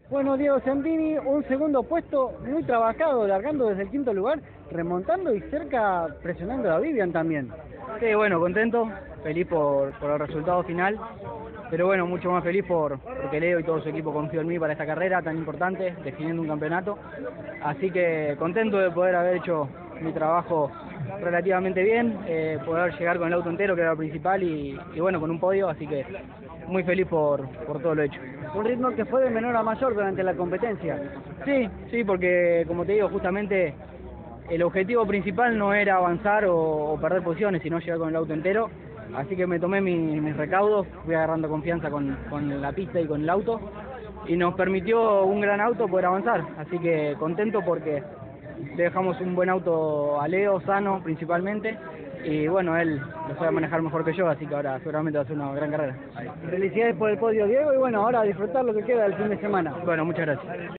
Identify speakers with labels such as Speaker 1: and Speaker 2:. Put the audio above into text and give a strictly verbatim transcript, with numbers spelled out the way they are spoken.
Speaker 1: Bueno, Diego Santini, un segundo puesto muy trabajado, largando desde el quinto lugar, remontando y cerca presionando a Vivian también.
Speaker 2: Sí, bueno, contento, feliz por, por el resultado final, pero bueno, mucho más feliz por porque Leo y todo su equipo confió en mí para esta carrera tan importante, definiendo un campeonato. Así que contento de poder haber hecho mi trabajo relativamente bien, eh, poder llegar con el auto entero, que era lo principal, y, y bueno, con un podio, así que muy feliz por, por todo lo hecho.
Speaker 1: Un ritmo que fue de menor a mayor durante la competencia.
Speaker 2: Sí, sí, porque como te digo, justamente el objetivo principal no era avanzar o, o perder posiciones, sino llegar con el auto entero. Así que me tomé mi, mis recaudos, fui agarrando confianza con, con la pista y con el auto, y nos permitió un gran auto poder avanzar. Así que contento porque le dejamos un buen auto a Leo, sano principalmente, y bueno, él lo sabe manejar mejor que yo, así que ahora seguramente va a ser una gran carrera.
Speaker 1: Felicidades por el podio, Diego, y bueno, ahora a disfrutar lo que queda del fin de semana.
Speaker 2: Bueno, muchas gracias.